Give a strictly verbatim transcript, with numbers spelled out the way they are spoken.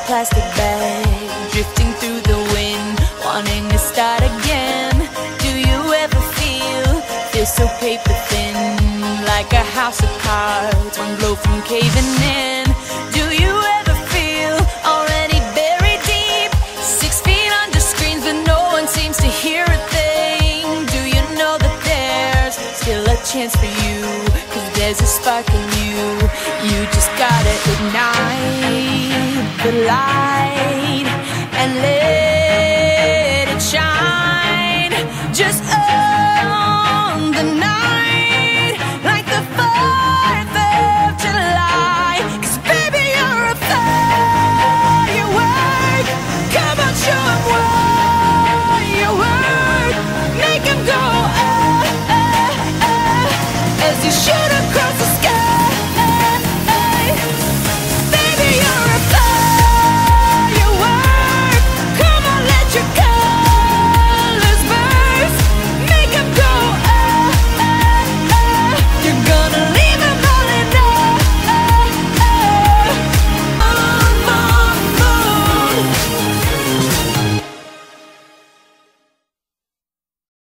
plastic bag, drifting through the wind, wanting to start again. Do you ever feel, feel so paper thin, like a house of cards, one blow from caving in? Do you ever feel already buried deep, six feet under screens but no one seems to hear a thing? Do you know that there's still a chance for you, cause there's a spark in you? You just gotta ignite the light.